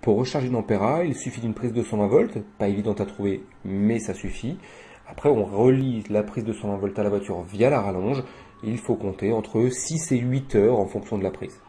Pour recharger une Ampera, il suffit d'une prise de 120 volts, pas évidente à trouver, mais ça suffit. Après, on relie la prise de 120 volts à la voiture via la rallonge. Il faut compter entre 6 et 8 heures en fonction de la prise.